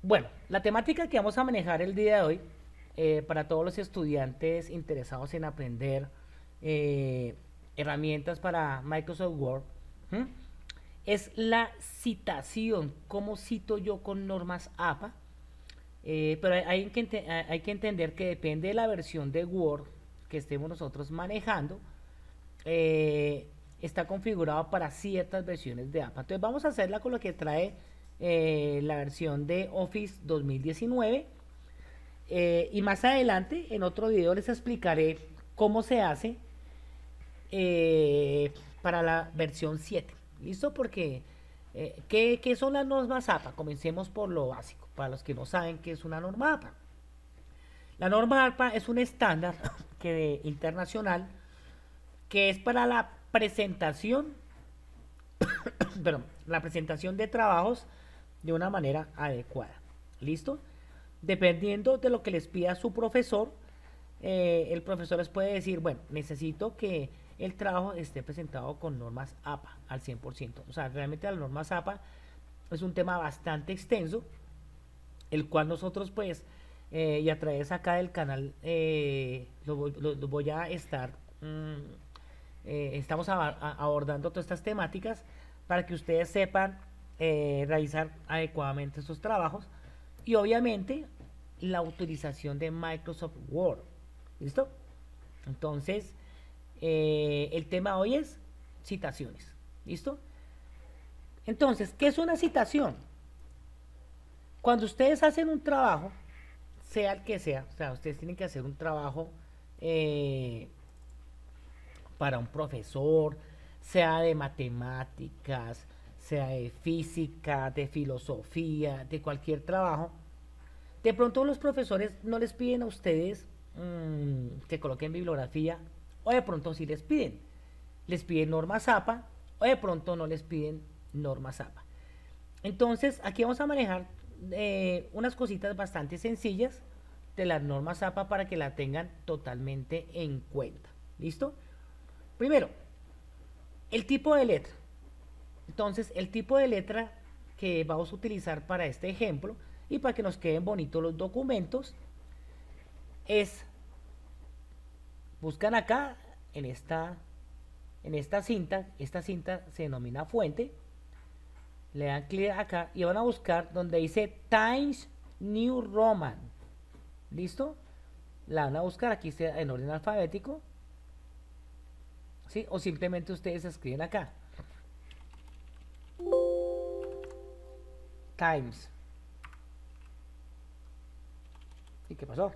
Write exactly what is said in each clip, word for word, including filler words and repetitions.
Bueno, la temática que vamos a manejar el día de hoy, eh, para todos los estudiantes interesados en aprender eh, herramientas para Microsoft Word, ¿m? Es la citación. ¿Cómo cito yo con normas A P A? Eh, pero hay, hay que hay que entender que depende de la versión de Word que estemos nosotros manejando, eh, está configurado para ciertas versiones de A P A. Entonces vamos a hacerla con lo que trae eh, la versión de Office dos mil diecinueve, eh, y más adelante en otro video les explicaré cómo se hace eh, para la versión siete. ¿Listo? Porque eh, ¿qué, ¿qué son las normas A P A? Comencemos por lo básico, para los que no saben qué es una norma A P A. La norma A P A es un estándar que, internacional, que es para la presentación, perdón, la presentación de trabajos de una manera adecuada. ¿Listo? Dependiendo de lo que les pida su profesor, eh, el profesor les puede decir, bueno, necesito que el trabajo esté presentado con normas A P A al cien por ciento. O sea, realmente las normas A P A es un tema bastante extenso, el cual nosotros pues, eh, y a través acá del canal, eh, lo, lo, lo, voy a estar, mmm, eh, estamos a, a, abordando todas estas temáticas para que ustedes sepan eh, realizar adecuadamente estos trabajos y obviamente la utilización de Microsoft Word. ¿Listo? Entonces, eh, el tema hoy es citaciones. ¿Listo? Entonces, ¿qué es una citación? Cuando ustedes hacen un trabajo, sea el que sea, o sea, ustedes tienen que hacer un trabajo eh, para un profesor, sea de matemáticas, sea de física, de filosofía, de cualquier trabajo. De pronto los profesores no les piden a ustedes mmm, que coloquen bibliografía, o de pronto sí les piden. Les piden normas A P A, o de pronto no les piden normas A P A. Entonces, aquí vamos a manejar eh, unas cositas bastante sencillas de las normas A P A para que la tengan totalmente en cuenta. ¿Listo? Primero, el tipo de letra. Entonces, el tipo de letra que vamos a utilizar para este ejemplo y para que nos queden bonitos los documentos es, buscan acá en esta, en esta cinta, esta cinta se denomina fuente, le dan clic acá y van a buscar donde dice Times New Roman. ¿Listo? La van a buscar, aquí está en orden alfabético, ¿sí? O simplemente ustedes escriben acá Times. ¿Y qué pasó?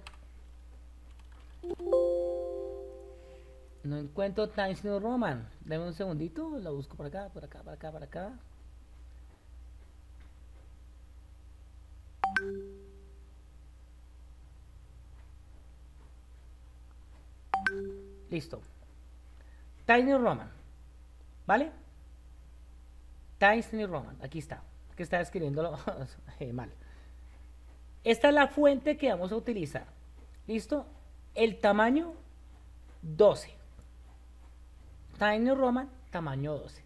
No encuentro Times New Roman. Dame un segundito, lo busco por acá, por acá, por acá, por acá. Listo. Times New Roman. ¿Vale? Times New Roman. Aquí está. Que está escribiéndolo mal. Esta es la fuente que vamos a utilizar. ¿Listo? El tamaño doce. Times New Roman, tamaño doce.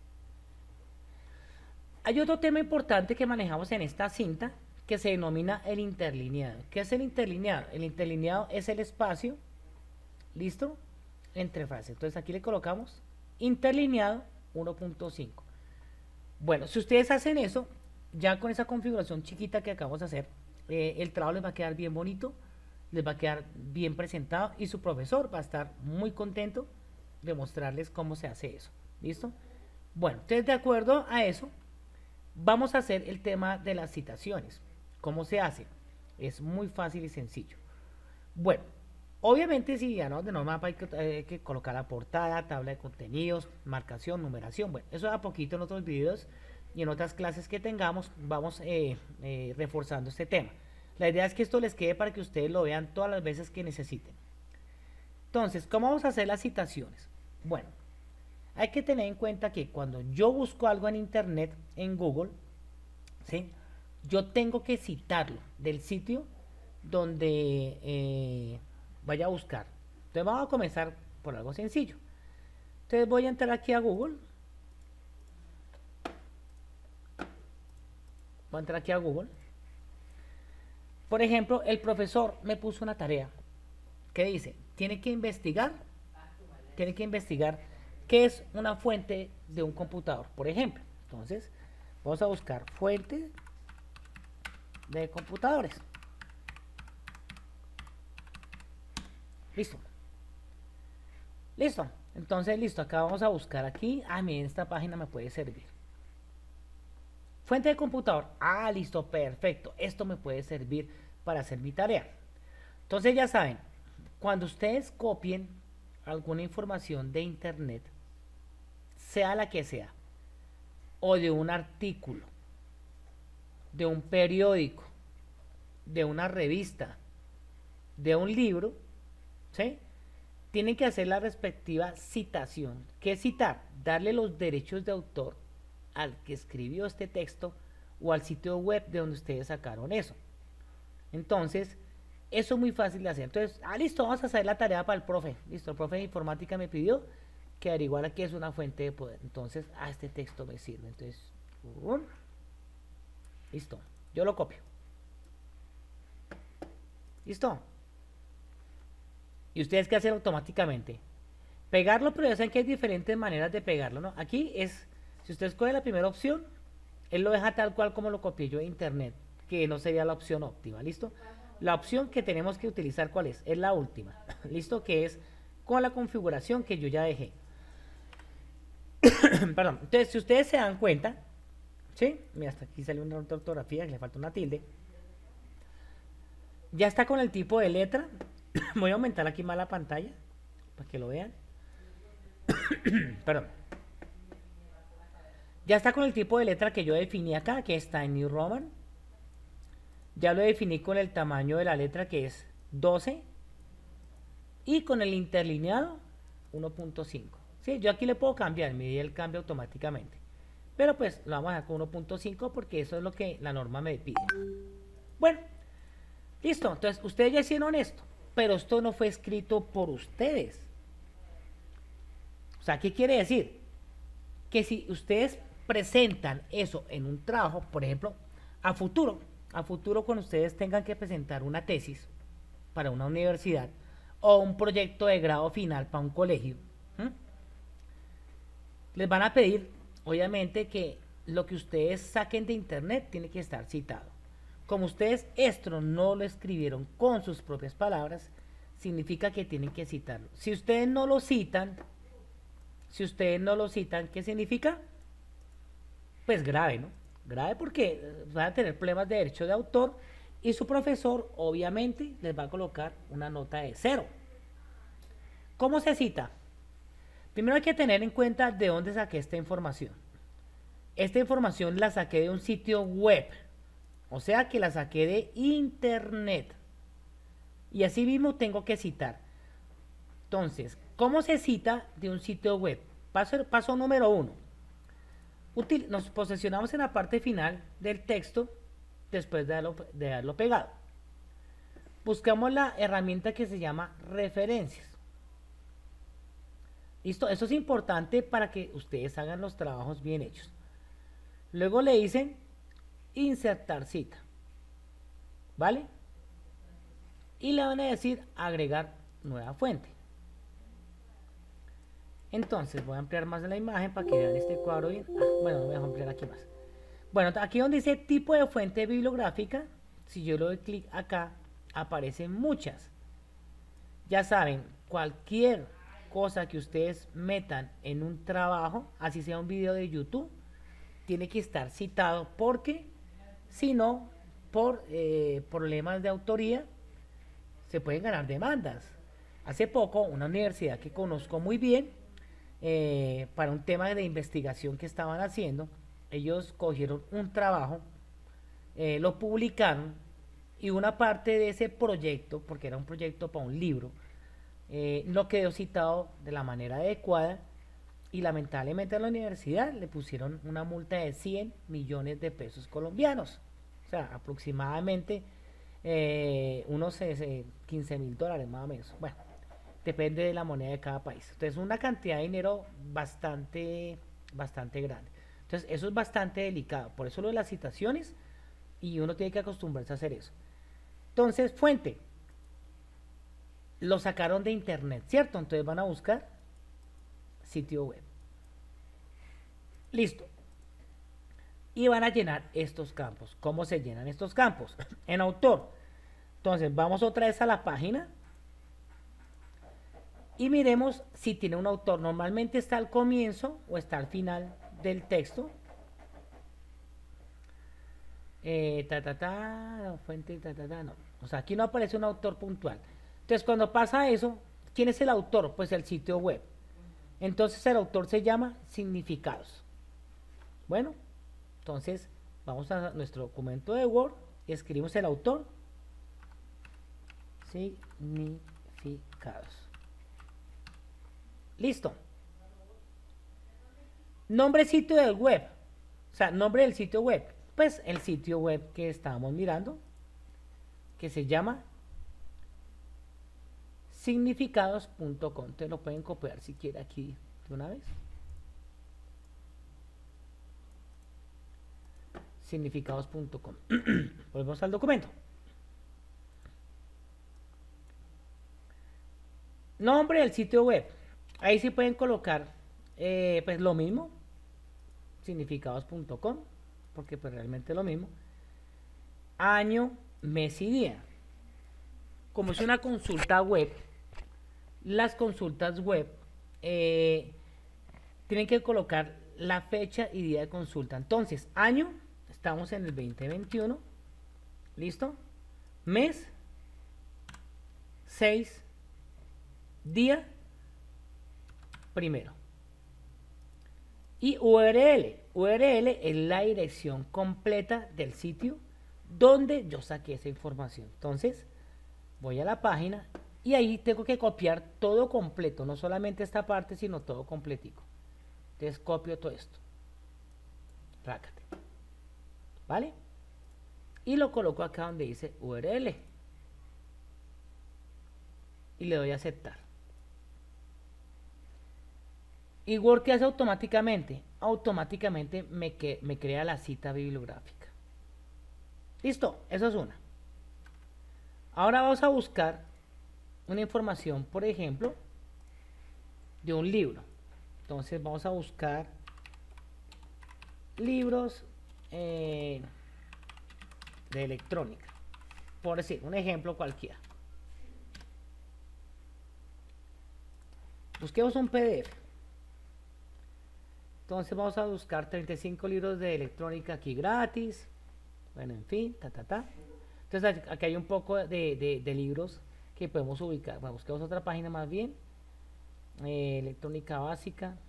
Hay otro tema importante que manejamos en esta cinta que se denomina el interlineado. ¿Qué es el interlineado? El interlineado es el espacio, ¿listo?, entre frases. Entonces aquí le colocamos interlineado uno punto cinco. Bueno, si ustedes hacen eso, ya con esa configuración chiquita que acabamos de hacer, eh, el trabajo les va a quedar bien bonito, les va a quedar bien presentado y su profesor va a estar muy contento de mostrarles cómo se hace eso. ¿Listo? Bueno, entonces de acuerdo a eso, vamos a hacer el tema de las citaciones. ¿Cómo se hace? Es muy fácil y sencillo. Bueno, obviamente si ya no de norma hay que, hay que colocar la portada, tabla de contenidos, marcación, numeración. Bueno, eso a poquito en otros videos y en otras clases que tengamos vamos eh, eh, reforzando este tema. La idea es que esto les quede para que ustedes lo vean todas las veces que necesiten. Entonces, ¿cómo vamos a hacer las citaciones? Bueno, hay que tener en cuenta que cuando yo busco algo en internet, en Google, ¿sí?, yo tengo que citarlo del sitio donde eh, vaya a buscar. Entonces vamos a comenzar por algo sencillo. Entonces voy a entrar aquí a Google. Voy a entrar aquí a Google. Por ejemplo, el profesor me puso una tarea que dice, tiene que investigar, tiene que investigar qué es una fuente de un computador, por ejemplo. Entonces, vamos a buscar fuente de computadores. Listo. Listo. Entonces, listo. Acá vamos a buscar aquí. Ah, miren, esta página me puede servir. Fuente de computador. Ah, listo. Perfecto. Esto me puede servir para hacer mi tarea. Entonces, ya saben, cuando ustedes copien alguna información de internet, sea la que sea, o de un artículo, de un periódico, de una revista, de un libro, ¿sí? Tienen que hacer la respectiva citación. ¿Qué es citar? Darle los derechos de autor al que escribió este texto o al sitio web de donde ustedes sacaron eso. Entonces, eso es muy fácil de hacer. Entonces, ah, listo, vamos a hacer la tarea para el profe. Listo, el profe de informática me pidió que averiguara qué es una fuente de poder. Entonces, ah, este texto me sirve. Entonces, uh, listo, yo lo copio. ¿Listo? ¿Y ustedes qué hacen automáticamente? Pegarlo, pero ya saben que hay diferentes maneras de pegarlo, ¿no? Aquí es, si usted escoge la primera opción, él lo deja tal cual como lo copié yo de internet, que no sería la opción óptima, ¿listo? La opción que tenemos que utilizar, ¿cuál es? Es la última, ¿listo? Que es con la configuración que yo ya dejé. Perdón, entonces si ustedes se dan cuenta, ¿sí? Mira, hasta aquí sale una ortografía, le falta una tilde. Ya está con el tipo de letra. Voy a aumentar aquí más la pantalla para que lo vean. Perdón. Ya está con el tipo de letra que yo definí acá, que está en New Roman. Ya lo definí con el tamaño de la letra, que es doce. Y con el interlineado, uno punto cinco. ¿Sí? Yo aquí le puedo cambiar, me di el cambio automáticamente. Pero pues lo vamos a dejar con uno punto cinco porque eso es lo que la norma me pide. Bueno, listo. Entonces, ustedes ya hicieron esto. Pero esto no fue escrito por ustedes. O sea, ¿qué quiere decir? Que si ustedes presentan eso en un trabajo, por ejemplo, a futuro, a futuro cuando ustedes tengan que presentar una tesis para una universidad o un proyecto de grado final para un colegio, ¿sí? Les van a pedir, obviamente, que lo que ustedes saquen de internet tiene que estar citado. Como ustedes esto no lo escribieron con sus propias palabras, significa que tienen que citarlo. Si ustedes no lo citan, si ustedes no lo citan, ¿qué significa? Pues grave, ¿no? Grave porque van a tener problemas de derecho de autor y su profesor obviamente les va a colocar una nota de cero. ¿Cómo se cita? Primero hay que tener en cuenta de dónde saqué esta información. Esta información la saqué de un sitio web, o sea que la saqué de internet. Y así mismo tengo que citar. Entonces, ¿cómo se cita de un sitio web? Paso, paso número uno. Util, nos posicionamos en la parte final del texto después de darlo, de darlo pegado. Buscamos la herramienta que se llama referencias. ¿Listo? Eso es importante para que ustedes hagan los trabajos bien hechos. Luego le dicen insertar cita. ¿Vale? Y le van a decir agregar nueva fuente. Entonces voy a ampliar más la imagen para que vean este cuadro bien. Ah, bueno, voy a ampliar aquí más. Bueno, aquí donde dice tipo de fuente bibliográfica, si yo le doy clic acá, aparecen muchas. Ya saben, cualquier cosa que ustedes metan en un trabajo, así sea un video de YouTube, tiene que estar citado porque si no, por eh, problemas de autoría, se pueden ganar demandas. Hace poco, una universidad que conozco muy bien, eh, para un tema de investigación que estaban haciendo, ellos cogieron un trabajo, eh, lo publicaron y una parte de ese proyecto, porque era un proyecto para un libro, eh, no quedó citado de la manera adecuada y lamentablemente a la universidad le pusieron una multa de cien millones de pesos colombianos, o sea, aproximadamente eh, unos eh, quince mil dólares más o menos. Bueno, depende de la moneda de cada país. Entonces, una cantidad de dinero bastante, bastante grande. Entonces, eso es bastante delicado. Por eso lo de las citaciones, y uno tiene que acostumbrarse a hacer eso. Entonces, fuente. Lo sacaron de internet, ¿cierto? Entonces van a buscar sitio web. Listo. Y van a llenar estos campos. ¿Cómo se llenan estos campos? En autor. Entonces vamos otra vez a la página y miremos si tiene un autor. Normalmente está al comienzo o está al final del texto. Eh, ta, ta, ta, fuente, ta, ta, ta, no. O sea, aquí no aparece un autor puntual. Entonces, cuando pasa eso, ¿quién es el autor? Pues el sitio web. Entonces, el autor se llama significados. Bueno, entonces, vamos a nuestro documento de Word y escribimos el autor. Significados. Listo. Nombre sitio del web. O sea, nombre del sitio web. Pues el sitio web que estábamos mirando, que se llama significados punto com. Te lo pueden copiar si quiere aquí de una vez. significados punto com. Volvemos al documento. Nombre del sitio web. Ahí sí pueden colocar eh, pues lo mismo, significados punto com, porque pues realmente es lo mismo. Año, mes y día. Como es una consulta web, las consultas web eh, tienen que colocar la fecha y día de consulta. Entonces, año, estamos en el veinte veintiuno. ¿Listo? Mes, seis, día, primero. Y U R L. U R L es la dirección completa del sitio donde yo saqué esa información. Entonces, voy a la página y ahí tengo que copiar todo completo, no solamente esta parte, sino todo completico. Entonces, copio todo esto. Rácate. ¿Vale? Y lo coloco acá donde dice U R L. Y le doy a aceptar. ¿Y Word qué hace automáticamente? Automáticamente me, que, me crea la cita bibliográfica. Listo, eso es una. Ahora vamos a buscar una información, por ejemplo, de un libro. Entonces vamos a buscar libros eh, de electrónica. Por decir, un ejemplo cualquiera. Busquemos un P D F. Entonces vamos a buscar treinta y cinco libros de electrónica aquí gratis. Bueno, en fin, ta, ta, ta. Entonces aquí hay un poco de, de, de libros que podemos ubicar. Bueno, busquemos otra página más bien. Eh, electrónica básica.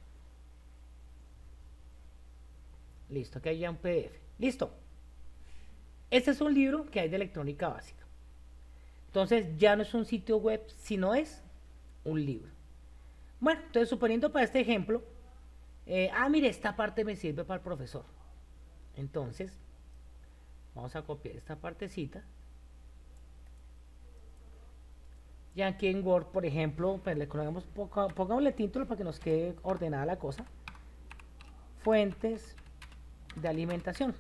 Listo, aquí hay ya un P D F. Listo. Este es un libro que hay de electrónica básica. Entonces ya no es un sitio web, sino es un libro. Bueno, entonces suponiendo para este ejemplo, eh, ah, mire, esta parte me sirve para el profesor. Entonces, vamos a copiar esta partecita. Y aquí en Word, por ejemplo, pues le colocamos, pongámosle título para que nos quede ordenada la cosa. Fuentes de alimentación.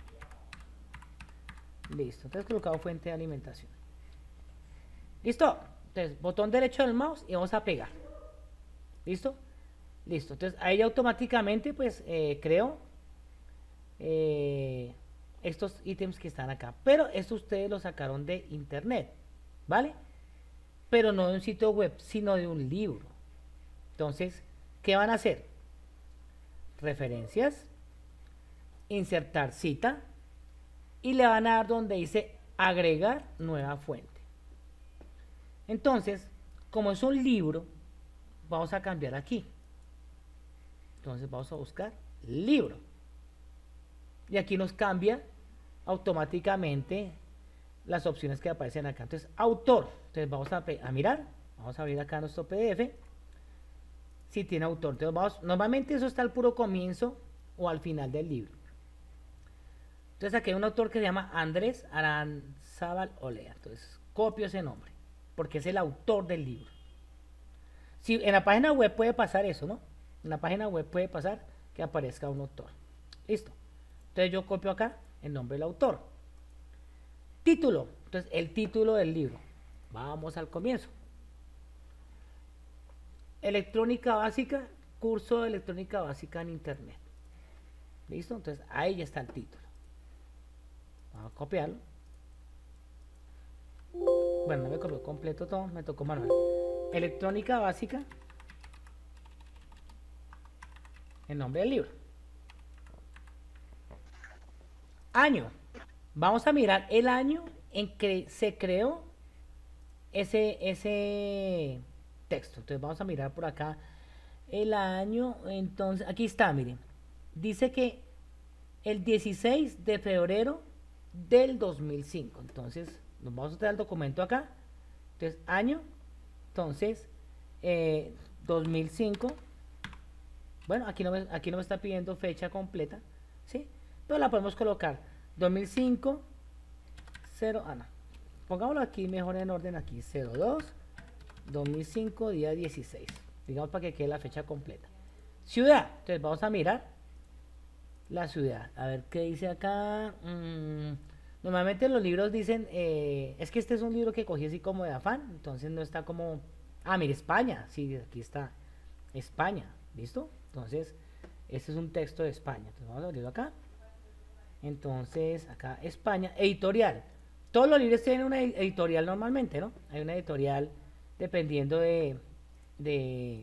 Listo, entonces colocado fuente de alimentación. Listo. Entonces, botón derecho del mouse y vamos a pegar. ¿Listo? Listo. Entonces, ahí automáticamente, pues, eh, creo eh, estos ítems que están acá. Pero esto ustedes lo sacaron de internet, ¿vale? Pero no de un sitio web, sino de un libro. Entonces, ¿qué van a hacer? Referencias, insertar cita y le van a dar donde dice agregar nueva fuente. Entonces, como es un libro, vamos a cambiar aquí. Entonces vamos a buscar libro. Y aquí nos cambia automáticamente las opciones que aparecen acá. Entonces, autor. Entonces vamos a, a mirar. Vamos a abrir acá nuestro P D F. Si tiene autor. Entonces vamos, normalmente eso está al puro comienzo o al final del libro. Entonces aquí hay un autor que se llama Andrés Aranzábal Olea. Entonces copio ese nombre, porque es el autor del libro. Si en la página web puede pasar eso, ¿no? En la página web puede pasar que aparezca un autor. Listo. Entonces yo copio acá el nombre del autor. Título. Entonces, el título del libro. Vamos al comienzo. Electrónica básica, curso de electrónica básica en internet. ¿Listo? Entonces, ahí ya está el título. Vamos a copiarlo. Bueno, no me copió completo todo, me tocó manual. Electrónica básica. El nombre del libro. Año. Vamos a mirar el año en que se creó ese, ese texto. Entonces vamos a mirar por acá el año. Entonces, aquí está, miren. Dice que el dieciséis de febrero del dos mil cinco. Entonces, nos vamos a traer el documento acá. Entonces, año. Entonces, eh, dos mil cinco. Bueno, aquí no, me, aquí no me está pidiendo fecha completa, ¿sí? Pero la podemos colocar dos mil cinco, cero, ah, no. Pongámoslo aquí mejor en orden aquí, cero dos, dos mil cinco, día dieciséis. Digamos para que quede la fecha completa. Ciudad, entonces vamos a mirar la ciudad. A ver qué dice acá. Mm, normalmente los libros dicen, eh, es que este es un libro que cogí así como de afán, entonces no está como, ah, mire, España, sí, aquí está, España, ¿listo? Entonces, este es un texto de España. Entonces vamos a abrirlo acá. Entonces, acá, España, editorial. Todos los libros tienen una editorial normalmente, ¿no? Hay una editorial dependiendo de, de,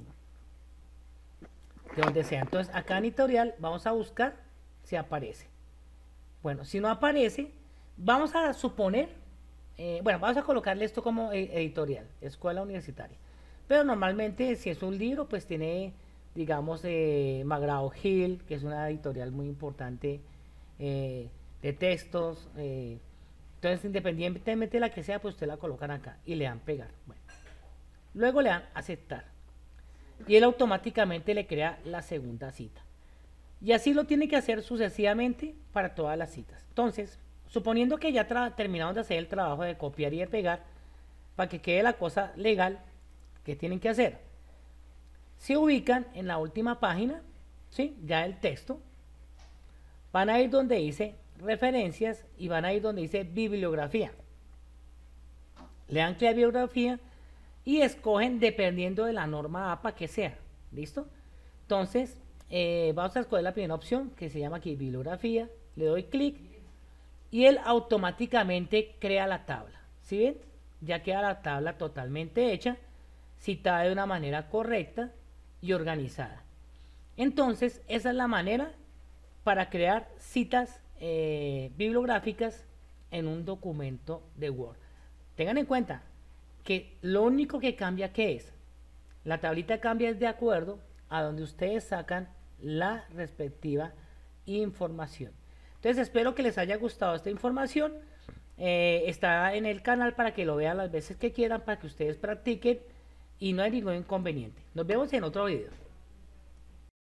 de donde sea. Entonces, acá en editorial vamos a buscar si aparece. Bueno, si no aparece, vamos a suponer, eh, bueno, vamos a colocarle esto como editorial, escuela universitaria. Pero normalmente, si es un libro, pues tiene, digamos, eh, McGraw-Hill, que es una editorial muy importante eh, de textos. Eh, entonces, independientemente de la que sea, pues usted la colocan acá y le dan pegar. Bueno, luego le dan aceptar. Y él automáticamente le crea la segunda cita. Y así lo tiene que hacer sucesivamente para todas las citas. Entonces, suponiendo que ya terminamos de hacer el trabajo de copiar y de pegar, para que quede la cosa legal, ¿qué tienen que hacer? Se ubican en la última página, ¿sí? Ya el texto. Van a ir donde dice referencias y van a ir donde dice bibliografía. Le dan clic a bibliografía y escogen dependiendo de la norma A P A que sea. ¿Listo? Entonces, eh, vamos a escoger la primera opción que se llama aquí bibliografía. Le doy clic y él automáticamente crea la tabla. ¿Sí ven? Ya queda la tabla totalmente hecha, citada de una manera correcta y organizada. Entonces, esa es la manera para crear citas eh, bibliográficas en un documento de Word. Tengan en cuenta que lo único que cambia, ¿qué es? La tablita cambia de acuerdo a donde ustedes sacan la respectiva información. Entonces, espero que les haya gustado esta información. Eh, está en el canal para que lo vean las veces que quieran, para que ustedes practiquen y no hay ningún inconveniente. Nos vemos en otro video.